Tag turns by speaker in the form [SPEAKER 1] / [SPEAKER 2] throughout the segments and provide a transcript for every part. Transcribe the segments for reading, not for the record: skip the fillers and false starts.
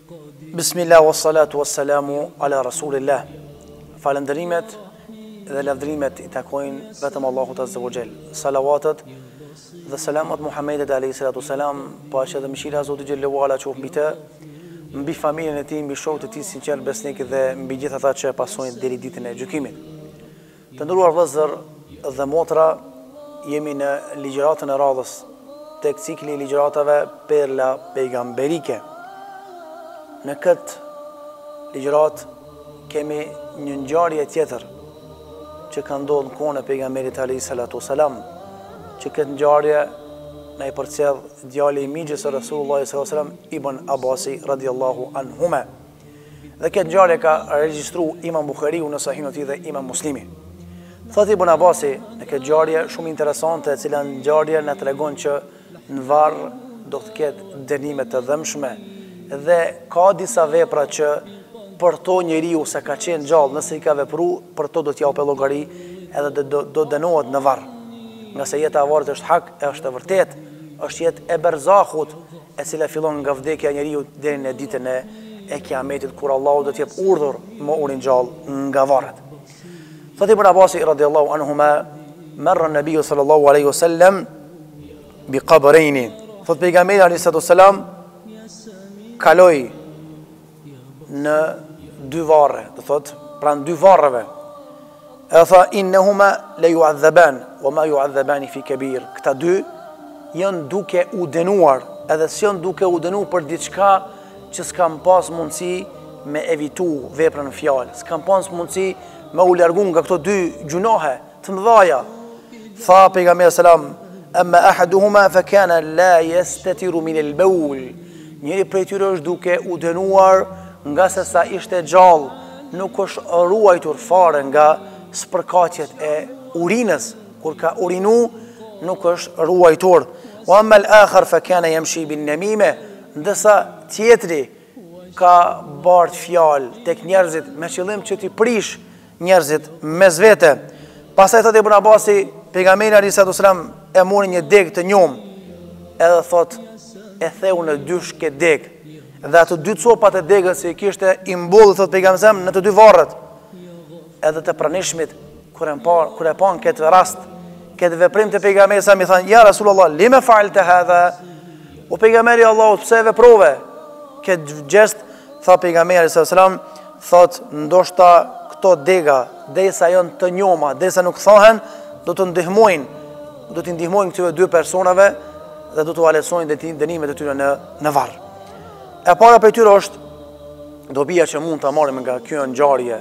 [SPEAKER 1] Bismillah wa salatu wa salamu ala Rasulillah. Falëndërimet dhe lavdrimet I takojnë vetëm Allahut Azza wa Jall. Salavatet dhe selamat Muhammedit alayhi salatu salam, paqja dhe mëshira e Zotit xhallahu ala qoftë mbi të, mbi familjen e tij, mbi shokët e tij sinqert besnik dhe mbi gjithë ata që pasojnë deri ditën e gjykimit. Të nderuar vëllezër dhe motra, jemi në ligjëratën e radhës tek cikli I ligjëratave Perla Pejgamberike. Në këtë ligjërat kemi një ngjarje tjetër që ka ndodhur në kohën e pejgamberit alayhi salatu salam, që këtë ngjarje na I përcjell djali I migjës së Rasulullah sallallahu alaihi wasallam Ibn Abasi radhiyallahu anhuma. Dhe këtë ngjarje ka regjistruar Imam Buhariu në Sahihun e tij dhe Imam Muslimi. Thot Ibn Abasi në këtë ngjarje shumë interesante, e cila ngjarje na tregon që në varr do të ketë dënime të dëmshme dhe ka disa vepra që për to njeriu se ka qenë gjallë, nëse I ka vepruar, për to do t'japë llogari edhe do dënohet në varr. Nga se jeta e varrit është hak, është e vërtet, është jetë e berzahut, e cila fillon nga vdekja e njeriu deri në ditën e Kiametit, kur Allahu do t'jap urdhër më urin gjallë nga varret. Thot Ibn Abasi radhiyallahu anhuma, marra an-nabiy sallallahu alaihi wasallam bi qabrayn. Thot pejgamberi alayhi salatu sallam kaloi në dy varre, do thot pranë dy varreve. E tha innahuma la yu'adhaban wa ma yu'adhabani fi kabir. Këta dy janë duke u dënuar, edhe s'janë duke u dënuar për diçka që s'kam pas mundësi me evitu veprën në fjalë, s'kam pas mundësi me u largu nga këto dy gjunohe të mëdha. Tha pejgamberi sallam, amma ahaduhuma fa kana la yastatiru min al-bawl. Njëri prej tyre është duke u dënuar nga se sa ishte gjallë, nuk është ruajtur fare nga spërkatjet e urinës, kur ka urinu nuk është ruajtur. Wa amma al-akhar fa kana yamshi bin namime, ndërsa tjetri ka bart fjalë tek njerëzit me qëllim që t'i prish njerëzit mes vete. Pastaj thotë Ibn Abasi, pejgamberi alayhi salatu wasalam e mori një deg të njom, edhe thot e theu në dysh këtë deg, dhe ato dy copat e degës që I kishte I mbollë, thot pejgamberi në të dy varret. Edhe të pranishmit kur e pan këtë rast, këtë veprim të pejgamberit sa mi thanë, ja Rasulullah, lime fa'alte hadha? O pejgamberi Allahut, pse veprove këtë gjest? Tha pejgamberi sallallahu alaihi wasallam, thot ndoshta këto dega, derisa janë të njoma, derisa nuk thahen, do të ndihmojnë këtyre dy personave dhe do të alesojnë dënimet e tyre në varr. E para për tyre është dobia që mund ta marrim nga kjo ngjarje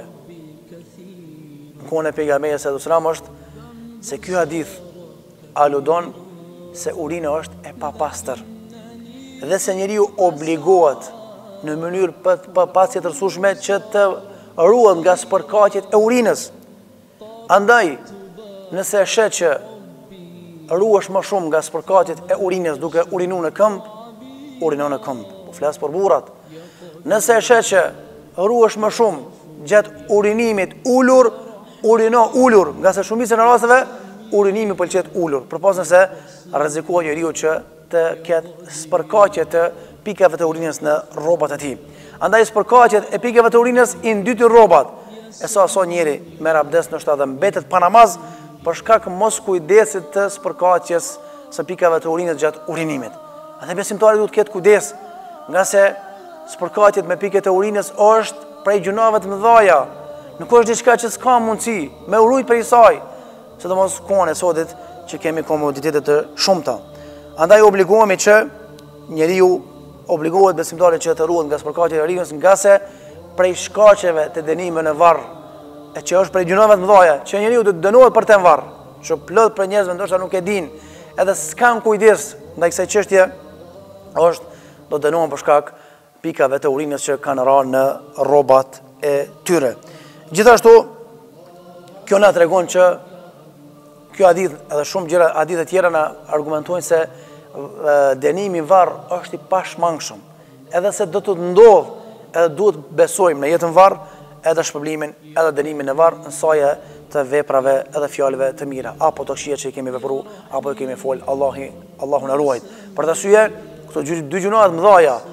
[SPEAKER 1] në kohën e pejgamberit sallallahu alaihi wasallam është se ky hadith aludon se urina është e papastër dhe se njeriu obligohet në mënyrë patjetërsueshme që të ruhet nga spërkaqjet e urinës. Andaj, nëse e shet që ruhesh më shumë nga spërkaqjet e urinës duke urinuar në këmbë, urinon në këmbë. Po flas për burrat. Nëse e shet që ruhesh më shumë gjatë urinimit ulur, urino ulur, nga se shumica në rasteve urinimi pëlqet ulur, përpas nëse rrezikohet njeriu që të ketë spërkaqje të pikave të urinës në rrobat e tij. Andaj spërkaqjet e pikave të urinës I ndyti rrobat. E sa njeri merr abdes në shtatë dhe mbetet pa namaz për shkak mos kujdesit të spërkaqjes së pikave të urinës gjatë urinimit. Atë besimtari duhet të ketë kujdes, nga se spërkaqjet me pikët e urinës është prej gjunave të mëdha. Nuk është diçka që s'ka mundësi me urujt për saj, sidomos kohën e sotit që kemi komoditete të shumta. Andaj obligohemi që njeriu obligohet besimtari që të ruhet nga spërkaqjet e urinës, nga se prej shkaqeve të dënimeve në varr, e që është prej gjunave të mëdha, që njeriu do të dënohet për të në varr, që plot për njerëzve ndoshta nuk e dinë, edhe s'kan kujdes ndaj kësaj çështje, është do të dënohen për shkak pikave të urinës që kanë rënë në rrobat e tyre. Gjithashtu, kjo na tregon që ky hadith edhe shumë gjëra hadithe tjera na argumentojnë se dënimi varr është I pashmangshëm. Edhe se do të ndodh, edhe duhet besojmë në jetën varr, edhe shpërblimin, edhe dënimin e varr në saje të veprave edhe fjalëve të mira, apo të këqija që I kemi vepruar, apo I kemi fol, Allahu na ruaj. Për të arsye, këto dy gjunoa të mëdha,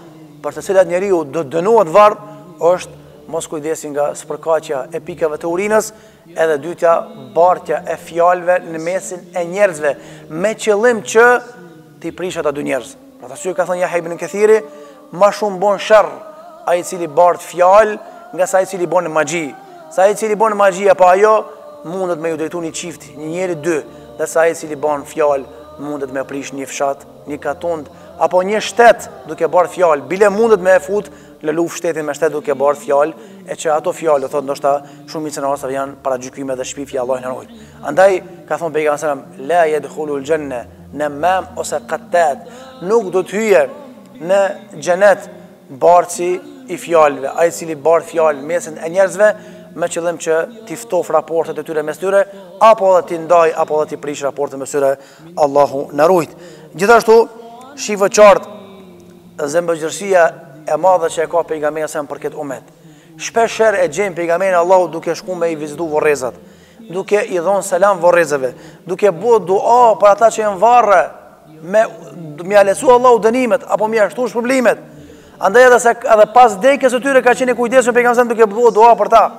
[SPEAKER 1] për të cilat njeriu do dënohet varr është mos kujdesi nga spërkaqja e pikave të urinës, edhe dytja bartja e fjalëve në mesin e njerëzve me qëllim që t'i prish ata dy njerëz. Për arsye ka thënë Yahya ibn Kathiri, më shumë bën sherr ai i cili bart fjalë nga sa ai i cili bën magji. Sa ai i cili bën magji apo ajo mundet me ju drejtu një çifti, një njeri dy, dhe sa ai i cili bën fjalë mundet me prish një fshat, një katund apo një shtet duke bërë fjalë, bile mundet me e fut lëluf shtetin me shtet duke bërë fjalë, e që ato fjalë do thotë ndoshta shumicën e rasteve janë para gjykime dhe shpifje, Allahu na ruaj. Andaj ka thonë pejgamberi sallallahu alajhi wasallam, la yadkhulul janna namam ose qattat, nuk do të hyje në xhenet bartësi i fjalëve, ai i cili bart fjalë mesin e njerëzve me qëllim që t'i ftof raportet e tyre mes tyre, apo edhe t'i ndaj, apo edhe t'i prish raportet mes tyre, Allahu na ruaj. Gjithashtu shifë qartë zembëgjërsia e madhe që e ka pejgamberi sa për këtë umet. Shpeshherë e gjejmë pejgamberin Allahu duke shku me i vizitu vorrezat, duke i dhënë selam vorrezave, duke bërë dua për ata që janë varre, me ia lecu Allahu dënimet apo me ashtu shpërblimet. Andaj edhe pas dekës së tyre ka qenë i kujdesshëm pejgamberi duke bërë dua për ta.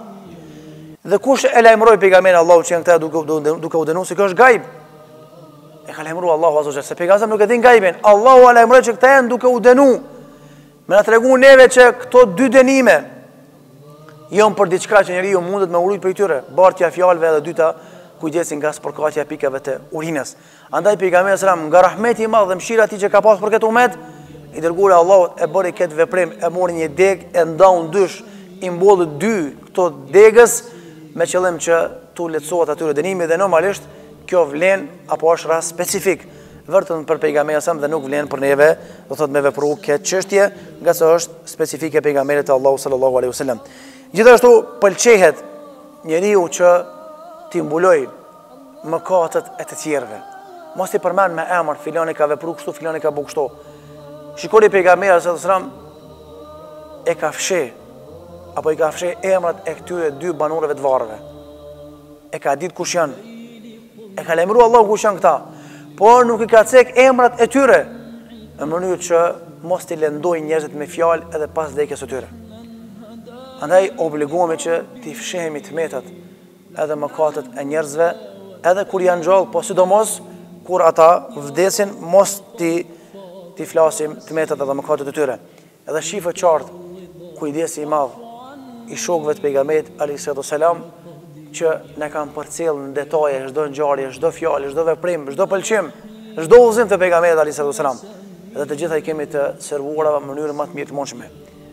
[SPEAKER 1] Dhe kush e lajmëroi pejgamberin Allahu që janë këta duke u dënuar se kjo është gajb? E ka lajmëruar Allahu azza wa jalla, se pejgamberi nuk e din gajbin. Allahu e lajmëroi që këta janë duke u dënuar. Me na treguar neve që këto dy dënime janë për diçka që njeriu mundet me urujt për tyre, bartja fjalëve dhe dyta kujdesi nga spërkaqja e pikave të urinës. Andaj pejgamberi sallallahu alajhi wasallam nga rahmeti i madh dhe mëshira e tij që ka pasur për këtë umet, i dërguar Allahut e bëri këtë veprim, e mori një deg, e ndau dysh, i mbolli dy këto degës me qëllim që tu lehtësohet atyre dënimi, dhe normalisht kjo vlen apo është rast specifik vetëm për pejgamberin sa dhe nuk vlen për neve, do thotë me vepru këtë çështje, nga se është specifike pejgamberit të Allahu sallallahu alaihi wasallam. Gjithashtu pëlqehet njeriu që t'i mbuloj mëkatet e të tjerëve. Mos i përmend me emër filani ka vepru kështu, filani ka bëu kështu. Shikoni pejgamberi sallallahu alaihi wasallam e ka fsheh apo i ka fsheh emrat e këtyre dy banorëve të varreve. E ka ditë kush janë. E ka lajmëruar Allahu kush janë këta. Por nuk i ka cek emrat e tyre në mënyrë që mos t'i lëndojnë njerëzit me fjalë edhe pas vdekjes së tyre. Andaj obligohemi që t'i fshehemi tmetat edhe mëkatet e njerëzve, edhe kur janë gjallë, po sidomos kur ata vdesin, mos t'i flasim tmetat edhe mëkatet e tyre. Edhe shifë qartë kujdesi i madh i shokëve të pejgamberit alayhi salam që ne kanë përcjell në detaje çdo ngjarje, çdo fjalë, çdo veprim, çdo pëlqim, çdo udhëzim të pejgamberit alayhi salam. Dhe të gjitha i kemi të servuara në mënyrë më të mirë të mundshme.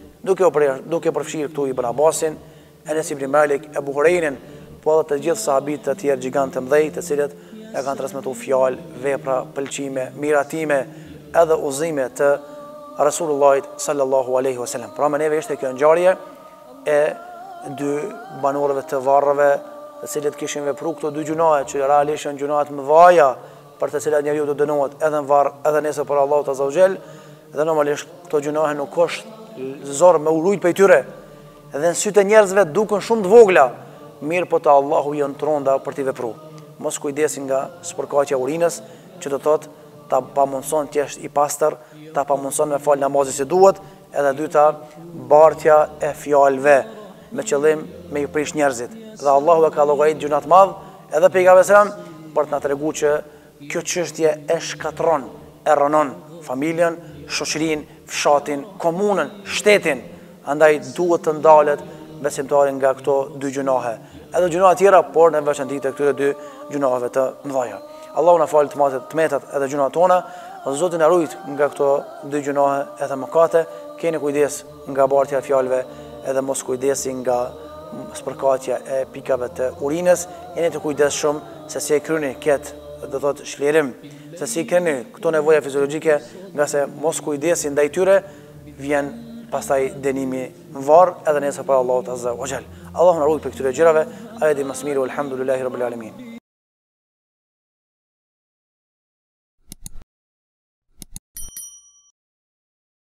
[SPEAKER 1] Duke përfshirë këtu Ibn Abbasin, Enes ibn Malik, Abu Hurajrin, po edhe të gjithë sahabit të tjerë gjigantë të mëdhej, të cilët e kanë transmetuar fjalë, vepra, pëlqime, miratime, edhe udhëzime të Rasulullahit sallallahu alaihi wasallam. Pra me neve ishte kjo ngjarje e dy banorëve të varreve, të cilët kishin vepruar këto dy gjunahe që realisht janë gjunahe të mëdha, për të cilat njeriu do dënohet edhe në varr, edhe nesër për Allahu azza wa jall, dhe normalisht këto gjunahe nuk është zor me urujt për tyre. Edhe në sytë e njerëzve duken shumë të vogla, mirë po të Allahu janë tronda për t'i vepruar. Mos kujdesin nga spërkaqja e urinës, që do thotë ta pamundson të jesh i pastër, ta pamundson me fal namazin si duhet, edhe dyta bartja e fjalëve me qëllim me i prish njerëzit. Dhe Allahu e ka llogarit gjuna të madh, edhe pejgamberi sallallahu alajhi wasallam për të na treguar që kjo çështje e shkatron, e rënon familjen, shoqërinë, fshatin, komunën, shtetin. Andaj duhet të ndalet besimtari nga këto dy gjunahe. Edhe gjuna tjera, por në veçantë të këtyre dy gjunave të mëdha. Allahu na fal të metat edhe gjunat tona, dhe Zoti na ruaj nga këto dy gjunahe edhe mëkate. Keni kujdes nga bartja e fjalëve, edhe mos kujdesi nga spërkaqja e pikave të urinës. Jeni të kujdesshëm se si e kryeni këtë, do thotë shlirim, se si keni këto nevoja fiziologjike, nga se mos kujdesi ndaj tyre, vjen pastaj dënimi në varr edhe nesër për Allahu azza wa jall. Allahu na ruaj për këtyre gjërave, ai di më së miri, alhamdulillahi rabbil alamin.